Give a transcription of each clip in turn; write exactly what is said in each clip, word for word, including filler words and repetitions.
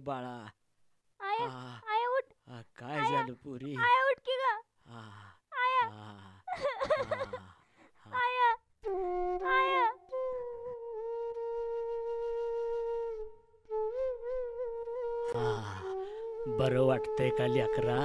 बाळा. आया आ, आया उठ. आ, काय झालं पुरी? आया उठ की ग. आ, आया आ, आ, आया आया. आ, बरं वाटतंय का लेकरा?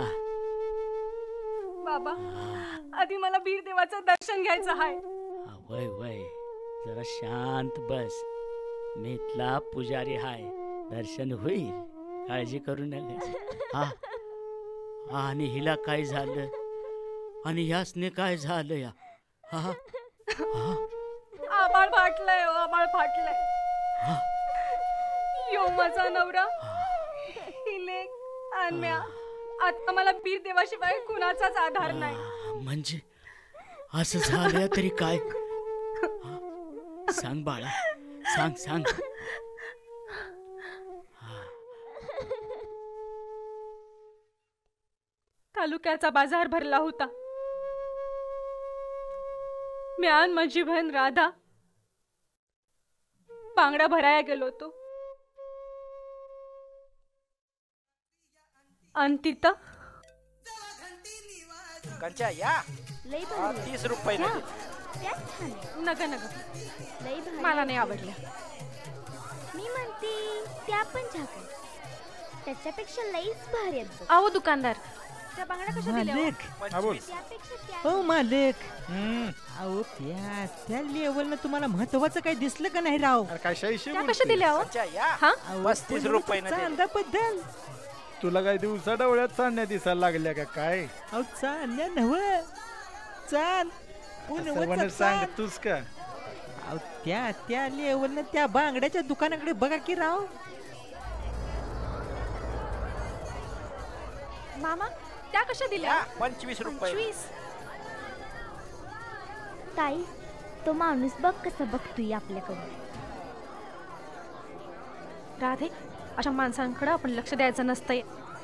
बाबा आधी मला वीर देवाचं दर्शन घ्यायचं आहे. आ, वय वय जरा शांत बस. मी इथला पुजारी हाय. दर्शन होईल, काळजी करू नका. हा आणि हिला काय झालं आणि ह्यासने काय झालं या? हा हा आबाळ फाटलंय हो, आबाळ फाटलंय. यो माझा नवरा ही लेक अन्म्या. आता मला वीर देवाशिवाय कुणाचाच आधार नाही. आ, म्हणजे असं झालं तरी काय? हा, सांग बाळा, सांग सांग. तालुक्याचा बाजार भरला होता. मी आणि माझी बहीण राधा बांगडा भराया गेलो होतो. आणि तिथं कंचा या लई हा, भारी. तीस रुपये घ्या. नाही. त्याच छान आहे. नग नग लई भारी. मला नाही आवडल्या. मी म्हणते त्या पण झाकण त्याच्यापेक्षा लईच भारी आहेत बघ. अहो दुकानदार, त्या बांगड्या कशा दिल्या हो? मालिक हा, बोल. त्यापेक्षा त्या हो मालिक. हम्म. अहो त्या त्या लेवलनं तुम्हाला महत्वाचं काही दिसलं का नाही राव? अरे काय शैशी त्या कशा दिल्या हो? कंचा या हा अहो, पस्तीस पण रुपये तुमचा चांदाबद्दल. तुला काय दिवसा डवळ्यात चालण्या दिसायला लागल्या का काय? अहो चांद्या नव चाल सर्वांना सांगतोस का? अहो त्या त्या लेवलनं त्या बांगड्याच्या दुकानाकडे बघा की राव. मामा त्या कशा दिल्या? या पंचवीस रुपये. पंचवीस. ताई तो माणूस बघ कसं बघतोय आपल्याकडे. राधे, अशा माणसांकडे आपण लक्ष द्यायचं नसतंय.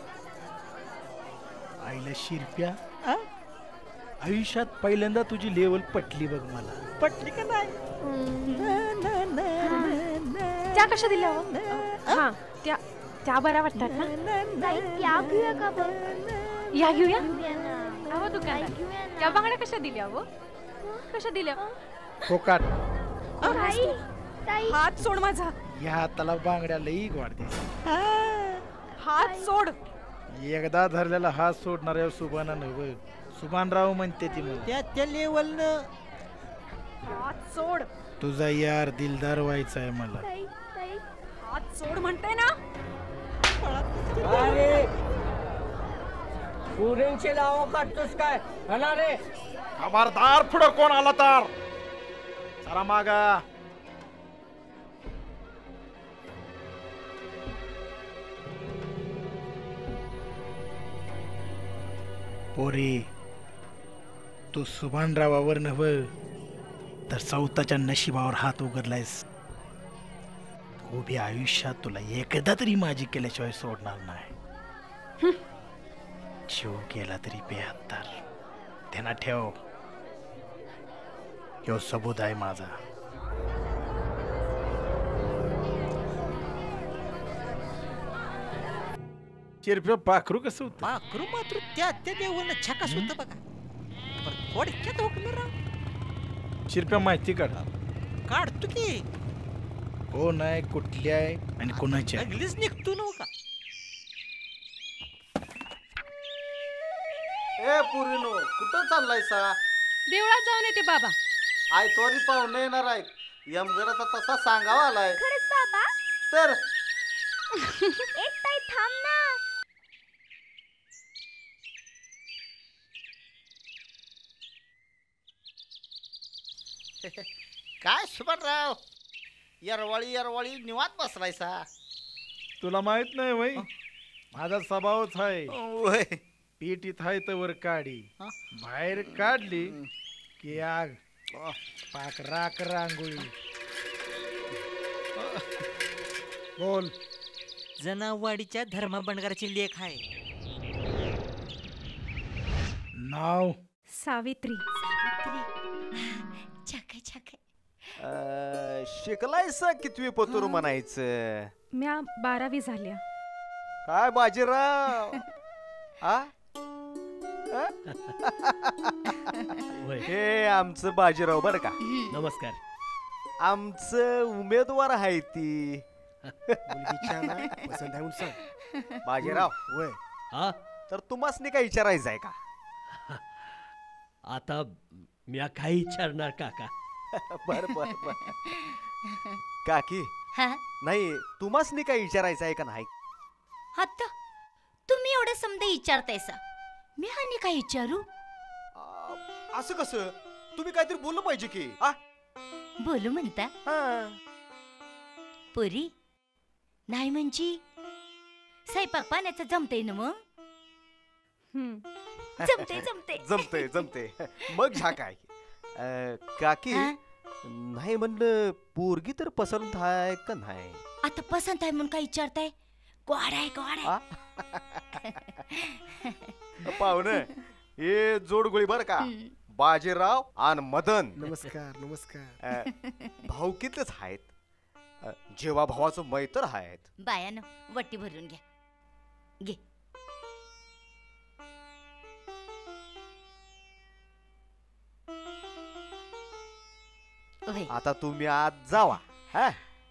आईला शिरप्या आ? आयुष्यात पहिल्यांदा तुझी लेवल पटली बघ मला. पटली का नाही? ना, ना, ना, ना, त्या कशा दिल्या हो? हा त्या त्या बऱ्या वाटतात ना? ताई त्या घेऊया का बघ? या घेऊया. घेऊया ना. अहो ताई दुकानदार, घेऊया ना. त्या बांगड्या कशा दिल्या हो? कशा दिल्या? फोकाट ताई ताई हात सोड माझा. या हाताला बांगड्या लई वाढते. हात सोड. एकदा धरलेला हात सोडणाऱ्या सुभाना नव सुभानराव म्हणते ती मला. त्या त्या लेवलनं हात सोड. तुझा यार दिलदार व्हायचा आहे मला. ताई ताई हात सोड म्हणते ना. अरे पुरींची नाव काढतोस काय? हना रे. खबरदार पुढं कोण आला तर जरा मागा. पोरी तू सुभानरावावर नव तर चौथाच्या नशिबावर हात उघडलायस. उभ्या आयुष्यात तुला एकदा तरी माझी केल्याशिवाय सोडणार नाही. जीव गेला तरी बेहत्तर. ध्यानात ठेव, ह्यो सबूत आहे माझा. चिरप्या पाखरू कसं होतं? पाखरू मात्र त्या त्या लेवलनं छकास होतं बघा. बरं, थोडक्यात हुकलं राव. चिरप्या माहिती काढ. काढतो की कोण आहे, कुठली आहे आणि कोणाची आहे? लगलीच निघतो नव का? ए पुरीनो कुठं चाललाय सा? देवळात जाऊन येते बाबा. आय तोरी पाहुणे येणार आहेत. यमगराचा तसा सांगावा आलाय खरंच बाबा. तर एक ताई थांब ना. काय सुभानराव यरवाळी यरवाळी निवांत बसलाय सा? तुला माहित नाही वय माझा स्वभावच आहे. होय. पेटीत आहे तर काढी, हा? बाहेर काढली की आग पाक राख रांगोळी. बोल. जनावाडीच्या धर्मा बंडगराची लेख आहे. नाव सावित्री. छाके छाके. अं, शिकलायस कितवी पतूर म्हणायचं? म्या बारावी झाल्या. काय बाजीराव आ आ? होय. हे आमचं बाजीराव बर का. नमस्कार. आमचं उमेदवार आहे ती मुलगी छान आहे, पसंत आहे म्हणून सांग. बाजीराव. वय हा तर तुम्हासनी काय विचारायचं आहे का? आता मी काय विचारणार काका. बर बर बर काकी हा नाही तुम्हासनी काय विचारायचं आहे का नाही? आता तुम्ही एवढं समजा विचारतायसा, मी आणि काय विचारू? आ, असं कसं? तुम्ही काहीतरी बोललं पाहिजे की. आ? बोलू म्हणता? हा. पुरी नाही म्हणजे स्वयंपाक पाण्याचं जमतंय ना मग? जमते जमते जमते जमते मग झा काय अ, काकी हा? नाही म्हणलं पोरगी तर पसंत आहे का नाही? आता पसंत आहे म्हणून काय विचारताय? गोड आहे गोड आहे. आ? पाहुणे हे जोडगोळी बर का. हम्म. बाजीराव आणि मदन नमस्कार नमस्कार. अ, भाऊकीतच आहेत. अ, जेव्हा भावाचं मै तर आहेत. बायानं वट्टी भरून घ्या. घे. होय. आता तुम्ही आज जावा. हा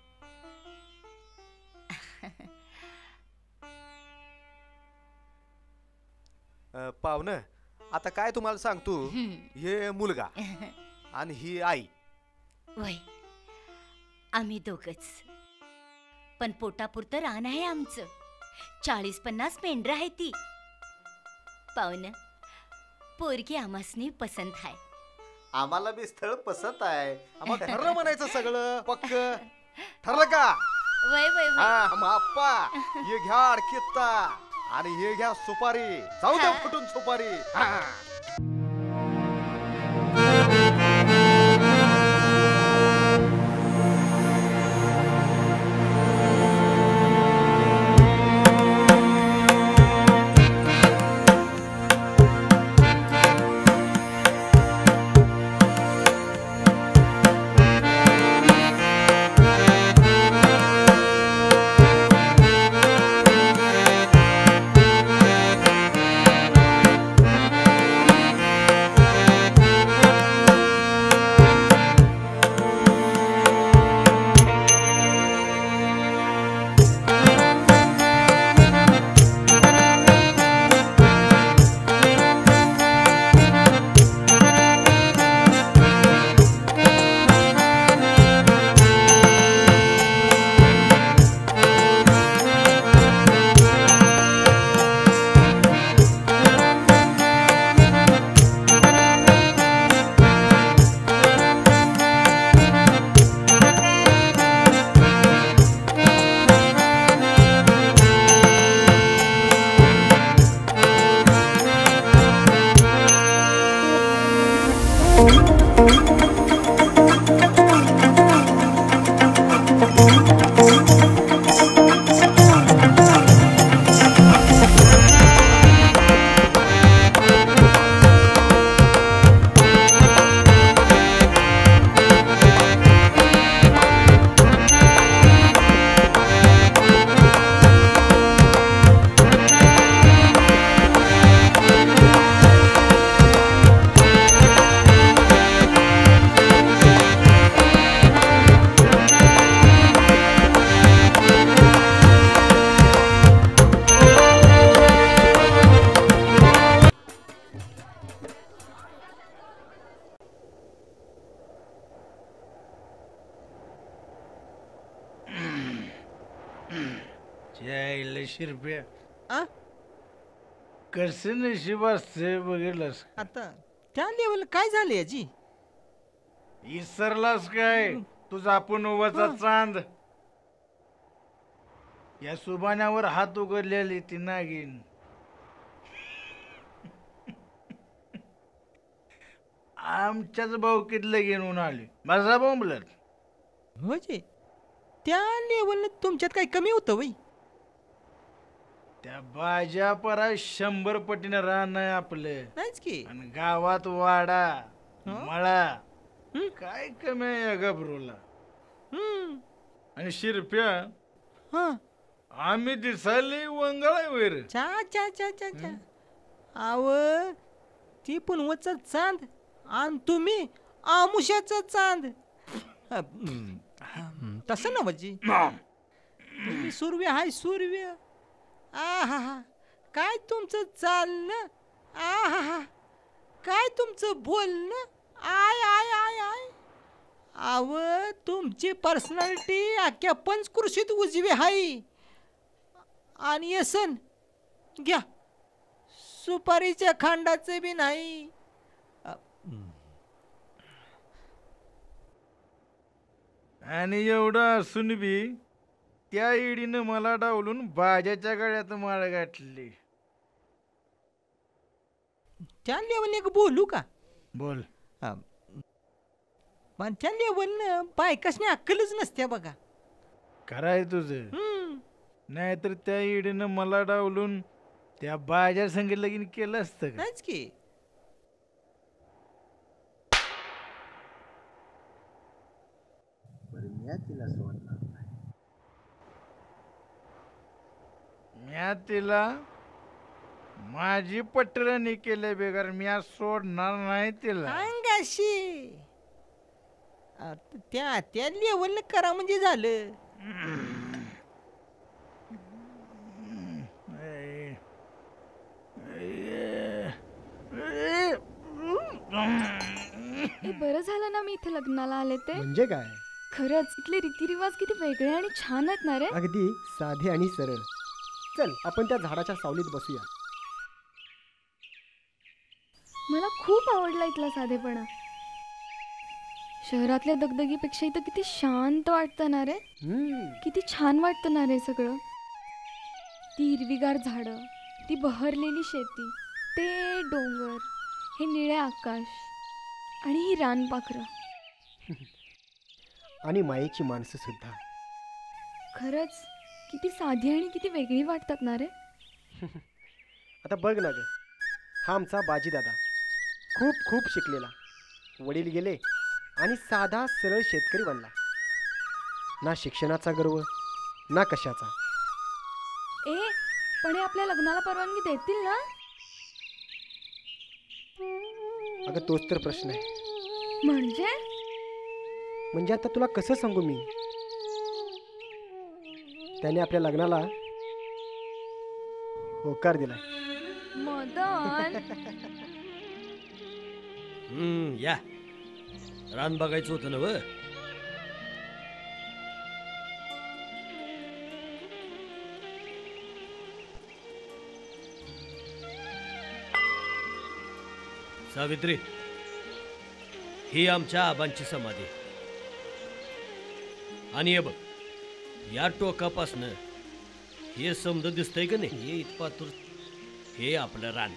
अ, पाहुणं आता काय तुम्हाला सांगतो. हम्म. हे मुलगा आणि ही आई. वय आम्ही दोघच, पण पोटापुरतं रान आहे आमचं. चाळीस पन्नास मेंढर आहे ती. पाहुणं पोरगी आमासनी पसंत आहे. आम्हाला बी स्थळ पसंत आहे. आम्हाला ठरलं म्हणायचं सगळं पक्क. ठरलं का? वय वय वय. हा मग आप्पा हे घ्या अडकित्ता आणि हे घ्या सुपारी. जाऊ द्या हा. फुटून सुपारी. हा. जय शिरप्या. आ? कसं नशीब असते बघितलंस. आता त्या लेवल काय झाले याची? विसरलास काय तुझा आपण उभाचा चांद. या सुबाण्यावर हात उघडलेली ती नागिन. आमच्याच भाऊकीत लगीन होऊन आली. माझा बोंबलत. हो जे त्या लेवल तुमच्यात काही कमी होतं वय? त्या बाजा परा शंभर पटीनं रान आहे आपलं. नाहीच की. आणि गावात वाडा हं? मळा. हं? काय कमी आहे या गबरूला. हम्म. आणि शिरप्या हा आम्ही दिसायला वंगळ आहे वैर. चा चा चा चा चा आव ती पण वच चांद आणि तुम्ही आमुष्याचं चांद. अ, हम्म, हम्म, तसं ना वजी तुम्ही सूर्य हाय सूर्य. आ हा हा काय तुमचं चालणं. आ हा हा काय तुमचं बोलणं. आय आय आय आय आव तुमची पर्सनॅलिटी अख्ख्या पंचकृषीत उजवी हाय. आणि येसन घ्या सुपारीच्या खांडाचं बी नाही. आणि एवढं असून बी त्या इडीनं मला डावलून बाजाच्या गळ्यात माळ गाठली. त्या लेवलने एक बोलू का. बोल. हा. पण त्या लेवलनं बायकासनी अक्कलच नसत्या बघा. कराय तुझं. हम्म. नाहीतर त्या इडीनं मला डावलून त्या बाजा संग लगीन केलं असतं का. नाहीच की. म्या तिला माझी पटरणी केल्या बेगर म्या सोडणार नाही तिला. अंगाशी आ, त्या त्या लेवलनं करा म्हणजे झालं. हे बरं झालं ना मी इथे लग्नाला आले ते. म्हणजे काय. खरंच इथले रीतिरिवाज किती वेगळे आणि छान आहेत ना रे. अगदी साधे आणि सरळ. चल आपण त्या झाडाच्या सावलीत बसूया. मला खूप आवडला इथला साधेपणा. शहरातल्या दगदगीपेक्षा इथं किती शांत वाटतं ना रे. हम्म. किती छान वाटतं ना रे सगळं. ती हिरवीगार झाडं, ती बहरलेली शेती, ते डोंगर, हे निळे आकाश आणि ही रानपाखरं. आणि मायेची माणसं सुद्धा. खरंच किती साधी आणि किती वेगळी वाटतात ना रे. आता बघ ना ग, हा आमचा बाजी दादा खूप खूप शिकलेला. वडील गेले आणि साधा सरळ शेतकरी बनला. ना शिक्षणाचा गर्व ना कशाचा. ए पण हे आपल्या लग्नाला परवानगी देतील ना. अगं तोच तर प्रश्न आहे. म्हणजे म्हणजे आता तुला कसं सांगू मी. त्याने आपल्या लग्नाला होकार दिलाय. मदन हम्म या रान बघायचं होतं ना व. सावित्री ही आमच्या आबांची समाधी. आणि हे बघ या टोकापासनं हे समज दिसतंय का नाही, हे इथपातूर हे आपलं रान.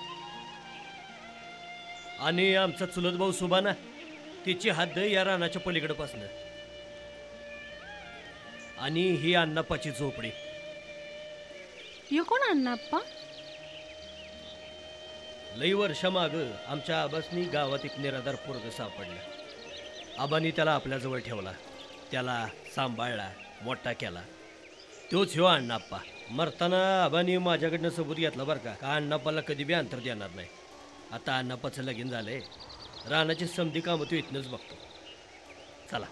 आणि आमचा चुलत भाऊ सुभाना तिची हद्द या रानाच्या पलीकडपासनं. आणि ही अण्णाप्पाची झोपडी. यो कोण अण्णाप्पा. लई वर्षामाग आमच्या आबासनी गावात एक निराधार पोरग सापडलं. आबांनी त्याला आपल्याजवळ ठेवला, त्याला सांभाळला, मोठा केला. तोच ह्यो अण्णाप्पा. मरताना आबांनी माझ्याकडनं सबूत घेतला बरं का, का अण्णाप्पाला कधी बी अंतर देणार नाही. आता अण्णाप्पाचं लगीन झालंय, रानाची समधी कामं तू इथनंच बघतो. चला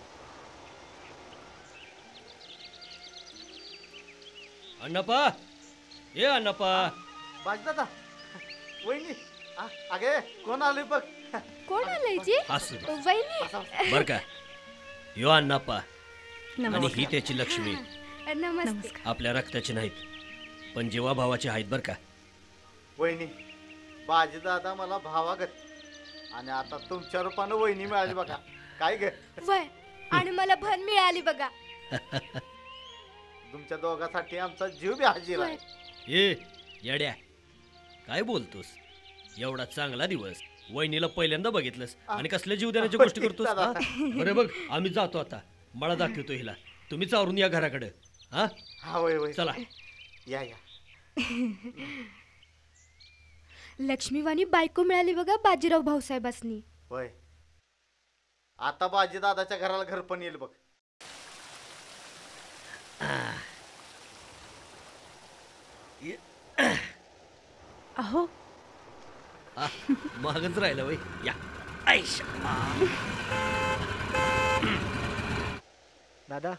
अण्णाप्पा. ए अण्णाप्पा. बाजी दादा वहिनी आ, अगे कोण आले बघ. कोण आलंय जी. असू दे वहिनी बर का. ह्यो अण्णाप्पा आणि ही त्याची लक्ष्मी. नमस्कार. आपल्या रक्ताची नाहीत पण जीवा भावाची आहेत बर का. वहिनी बाजी दादा मला भावागत आणि आता तुमच्या रूपानं वहिनी मिळाली बघा. काय ग वय आणि मला भन मिळाली बघा. तुमच्या दोघांसाठी आमचा जीव बी हाजीर आहे. ये येड्या काय बोलतोस. एवढा चांगला दिवस वहिनीला पहिल्यांदा बघितलंस आणि कसल्या जीव देण्याच्या गोष्टी करतोस. हा? बरं बघ आम्ही जातो आता. मला दाखवतो हिला. तुम्हीच आवरून या घराकडे. हा हा वय वय चला या या. लक्ष्मीवाणी बायको मिळाली बघा बाजीराव भाऊसाहेबांनी. वय आता बाजी दादाच्या घराला घर पण येईल बघ. अहो आ, मागच राहिलं वय या आईश दादा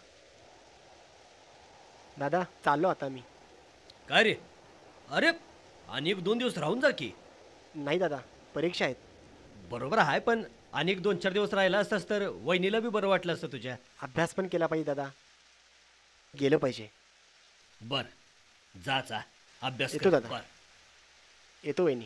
दादा चाललो आता मी. काय रे? अरे आणि एक दोन दिवस राहून जा की. नाही दादा, परीक्षा आहेत. बरोबर आहे, पण आणि एक दोन चार दिवस राहिला असतास तर वहिनीला बी बरं वाटलं असतं तुझ्या. अभ्यास पण केला पाहिजे दादा, गेलं पाहिजे. बर जा जा अभ्यास येतो कर. दादा. बर. येतो वहिनी.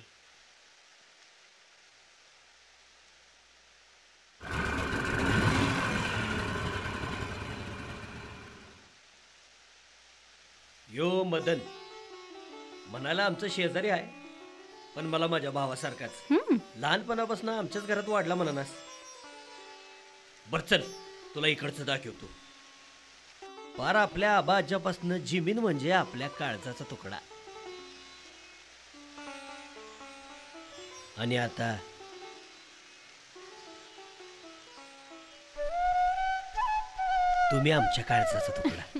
यो मदन म्हणाला आमचं शेजारी आहे, पण मला माझ्या भावासारखाच. लहानपणापासून आमच्याच घरात वाढला म्हणानास. बर चल तुला इकडचं दाखवतो. पार आपल्या आबा आज्यापासून जिमीन म्हणजे आपल्या काळजाचा तुकडा. आणि आता तुम्ही आमच्या काळजाचा तुकडा.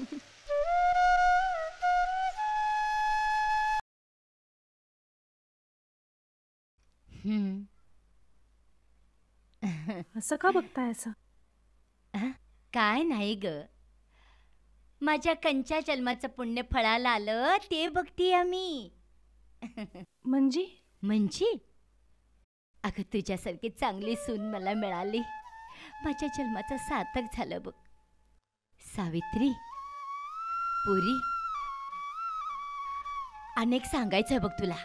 असं का बघताय असं? काय नाही ग, माझ्या कंच्या जन्माचं पुण्य फळाला आलं ते बघतीये मी. म्हणजे म्हणजे अगं तुझ्यासारखी चांगली सून मला मिळाली, माझ्या जन्माचं सार्थक झालं बघ. सावित्री, पुरी, अनेक सांगायचंय बघ तुला.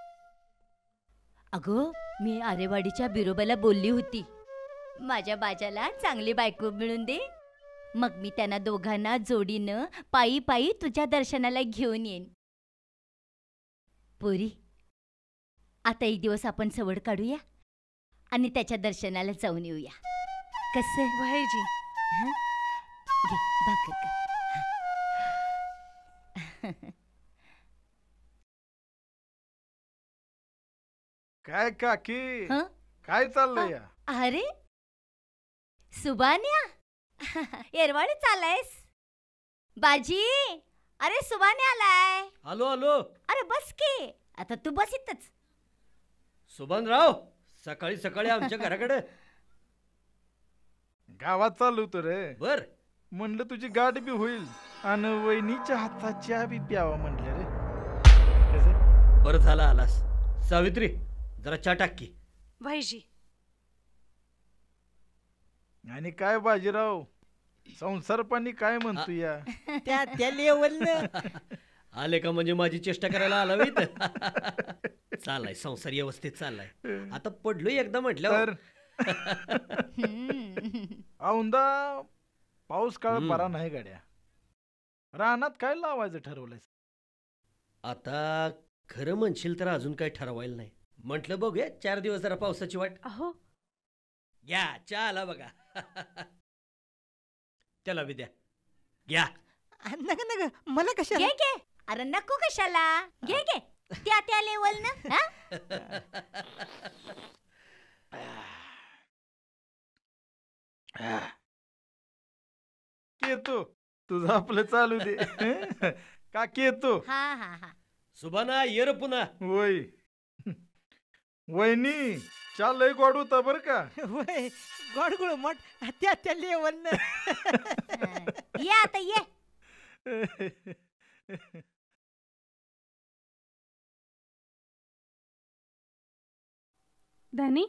अगं मी आरेवाडीच्या बिरोबाला बोलली होती, माझ्या बाजाला चांगली बायको मिळून दे, मग मी त्यांना दोघांना जोडीनं पायी पायी तुझ्या दर्शनाला घेऊन येईन. पुरी, आता एक दिवस आपण सवड काढूया आणि त्याच्या दर्शनाला जाऊन येऊया. कसं वहिनी? हं? घे भाकर कर. काय काकी हं? काय चाललंय या? अरे सुबान्या, येरवाडी चालायस? बाजी, अरे सुबान्या आलाय. आलो आलो. अरे बस की, आता तू बस इथंच. सुभानराव, सकाळी सकाळी आमच्या घराकडे. गावात चालू होतो रे. बर म्हणलं तुझी गाठ बी होईल आणि वहिनीच्या हाताच्या बी प्यावा म्हणलं रे. कसं? बरं झाला आलास. सावित्री, जरा चहा टाक की. वहिनी आणि काय बाजीराव, संसार पाणी काय म्हणतो या? त्या त्या लेवलनं आले का म्हणजे माझी चेष्टा करायला आला होईत. चाललाय संसार व्यवस्थित चाललाय. आता पडलोय एकदा म्हटल्यावर. औंदा पाऊस काळ बरा नाही गाड्या. रानात काय लावायचं ठरवलंय? आता खरं म्हणशील तर अजून काही ठरवायला नाही. म्हटलं बघूया चार दिवस जरा पावसाची वाट. अहो घ्या चहा आला बघा. त्याला बी द्या. घ्या. नका नका, मला कशा घे घे. अरे नको कशाला, घे घे. त्या त्या लेवल ना. येतो तुझं आपलं चालू दे. काकी येतो. हा हा हा. सुभाना ये रे पुन्हा. वय वहिनी चा लय गोड होता बर का. वय गोड गोड मठ त्या त्या लेवलनं. ये आता ये. धनी,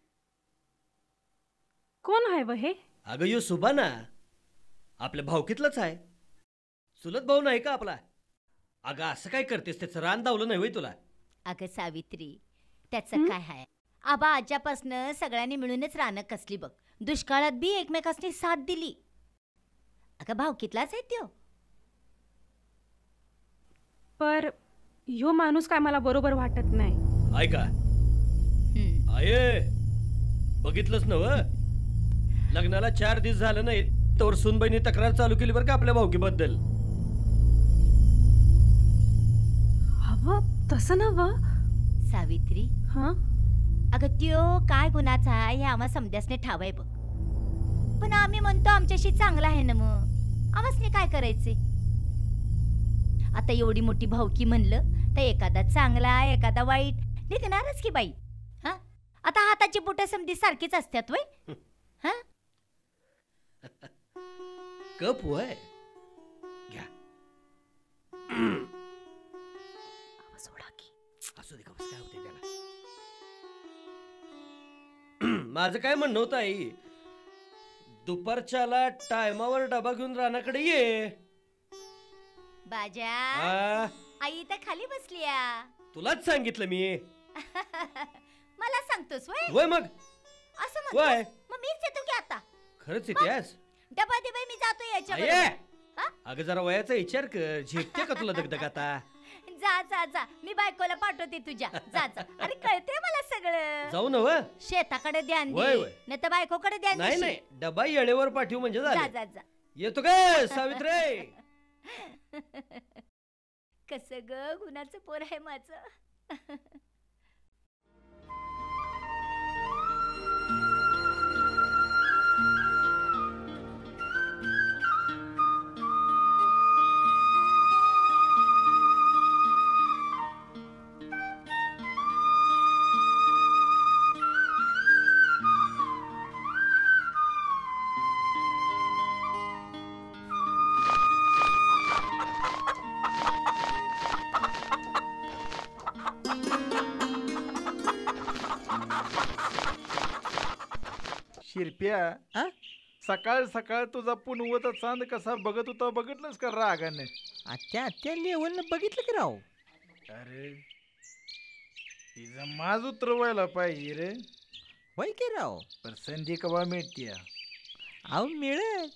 कोण आहे व हे? अगं यो सुभाना आपल्या भावकीतलाच आहे. चुलत भाऊ नाही का आपला? अगं असं काय करतेस, त्याचं रान दावलं नाही होय तुला? अगं सावित्री, त्याचं काय आहे, आबा आज्यापासनं सगळ्यांनी मिळूनच रानं कसली बघ. दुष्काळात बी एकमेकांनी साथ दिली. अगं भावकीतलाच आहे त्यो. पर ह्यो माणूस काय मला बरोबर वाटत नाही. ऐका आये, बघितलंच नव, लग्नाला चार दिवस झालं नाही तर सुनबाईनी तक्रार चालू केली बरं का आपल्या भावकीबद्दल. हवं तसं नव सावित्री. हा अगं त्यो काय गुन्हाचा आहे हे आम्हा समजासने ठाव आहे बघ. पण आम्ही म्हणतो आमच्याशी चांगला आहे ना, मग आम्हासने काय करायचे? आता एवढी मोठी भावकी म्हणलं तर एखादा चांगला एखादा वाईट निघणारच की बाई. हा आता हाताची बोटं समधी सारखीच असतात वय. हा कप वय घ्या. सोडा की. असू दे कपस, काय होते त्याला. माझं काय म्हणणं होतं आई, दुपारच्याला टायमावर डबा घेऊन रानाकडे ये. बाजा आ, आई तर खाली बसलीया. तुलाच सांगितलं मी. मला सांगतोस वय. वय मग असं वय. म्हणतोस मग मीच येतो की आता. खरंच इतिहास. डबा दे बाई, मी जातो याच्या आये, बरोबर. अगं जरा वयाचा विचार कर. झेपते का तुला दगदग आता. जा जा जा, मी बायकोला पाठवते तुझ्या. जा जा. अरे कळते मला सगळं. जाऊ नव. शेताकडे ध्यान वय, दे वय. नाही तर बायकोकडे ध्यान नाही देशील. नाही, डबा येळेवर पाठवू म्हणजे जा झालं. जा जा. येतो काय सावित्रे. कस ग गुणाचं पोर आहे माझं. शिरप्या, हा? सकाळ सकाळ तुझा पुनवता चांद कसा बघत होता बघितलंस का रागाने. त्या त्या लेवलनं बघितलं की राव. अरे तिचा माज उतरवायला पाहिजे रे. वय की राव. पर संधी कवा मिळते. अहो मिळेल.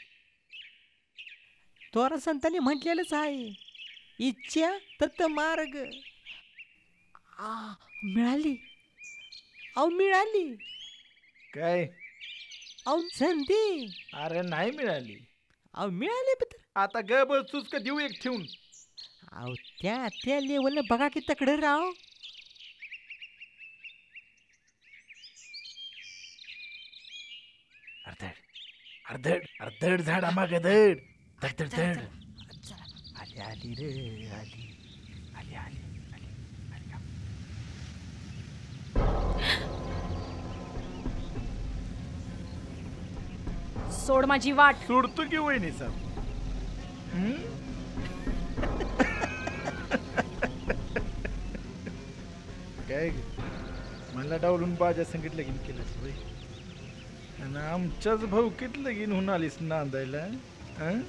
तोरा संतांनी म्हटलेलंच आहे, इच्छा तत मार्ग. आ, मिळाली. अहो मिळाली. काय. अहो संधी. अरे नाही मिळाली. अहो मिळाली पण आता ग बसूच का देऊ एक ठेवून. अहो त्या त्या लेवलनं बघा की तकडे राव. अर्धड अर्धड अर्धड झाडा माग धड धड धड धड. आली आली रे आली आली आली आली आली का. सोड माझी वाट. सोडतो की वहिनी साहेब. काय मला डावलून बाजा संगीत लगीन केलंस बाई. आणि आमच्याच भाऊकीत लगीन होऊन आलीस नांदायला. हं?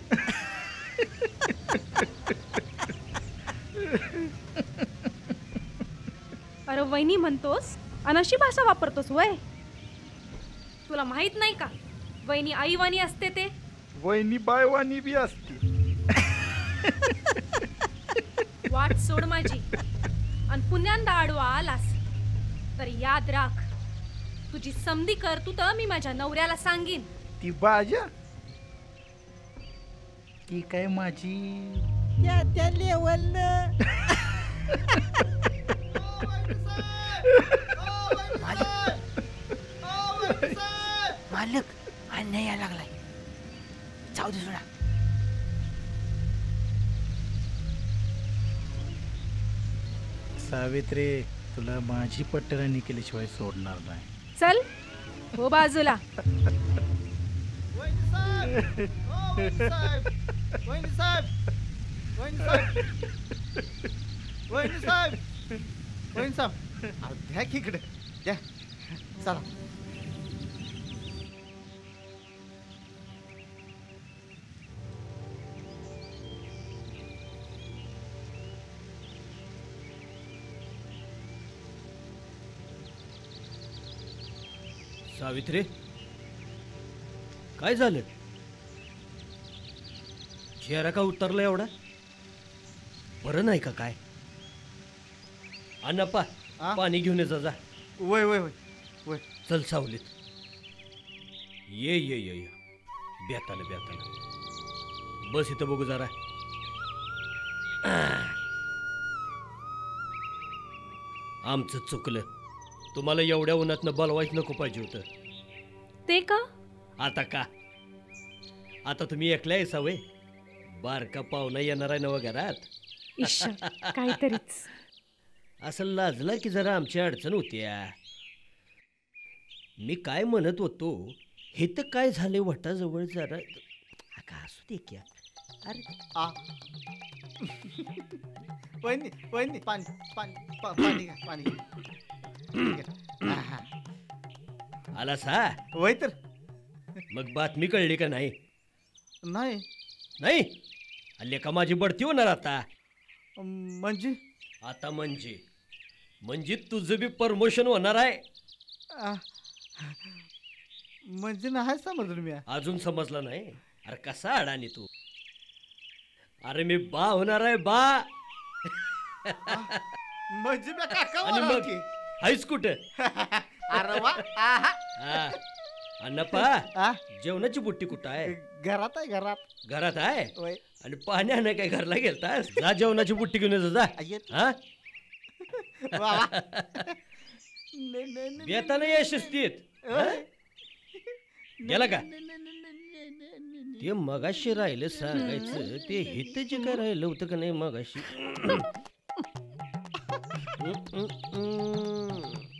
अरे वहिनी म्हणतोस आणि अशी भाषा वापरतोस वय. तुला माहित नाही का वहिनी आईवानी असते ते. वहिनी बायवानी बी असते. वाट सोड माझी आणि पुण्यांदा आडवा आलास तर याद राख, तुझी समधी कर तू तर मी माझ्या नवऱ्याला सांगीन. ती बाजा ती काय माझी त्या त्या लेवलनं. मालक अन्याय यायला लागलाय. जाऊ दे सोडा. सावित्री, तुला माझी पट्टराणी केल्याशिवाय सोडणार नाही. चल हो बाजूला. वहिनी साहेब, वहिनी साहेब, वहिनी साहेब, वहिनी साहेब, अहो, द्या की इकडे द्या. चला. सावित्री, काय झालं. चेहरा का उतरला एवढा. बरं नाही का काय. अण्णाप्पा पाणी घेऊन ये जा. वय वय वय वय. चल सावलीत. ये ये ये ये बेताला बेताला बस इथं बघू जरा. आमचं चुकलं. तुम्हाला एवढ्या उन्हातनं बोलवायच नको पाहिजे होतं. ते का. आता का. आता तुम्ही एकल्या आहे सवय. बारका पाहुणा येणार आहे नव घरात. इश्श काहीतरीच. असं लाजला की जरा आमची अडचण होत्या. मी काय म्हणत होतो, हे तर काय झाले वटाजवळ जरा का असू दे क्या. अरे आ वहिनी वहिनी पाणी पाणी पा- पाणी घ्या पाणी घ्या. आहा. आला सा वय तर मग बातमी कळली का नाही? नाही नाही हल्ले का माझी बढती होणार आता. म्हणजे आता म्हणजे म्हणजे तुझं बी प्रमोशन होणार आहे. आ, म्हणजे नाही समजलं मी. अजून समजलं नाही? अरे कसा अडाणी तू. अरे मी बा होणार आहे बा. म्हणजे मी काका आणि होणार मग की. हायच कुठं? अरे वा आहा. हा. अण्णाप्पा आ? जेवणाची बुट्टी कुठं आहे? घरात आहे घरात. घरात आहे. वय आणि पाण्याने काय घरला गेलता? जा जेवणाची बुट्टी घेऊन ये जा. येत. हा वा वा. नाही, नाही, नाही, येताना ये शिस्तीत. वय. गेला का? ते मगाशी राहिलं सांगायचं, ते हित जे काय राहिलं होतं का नाही मगाशी.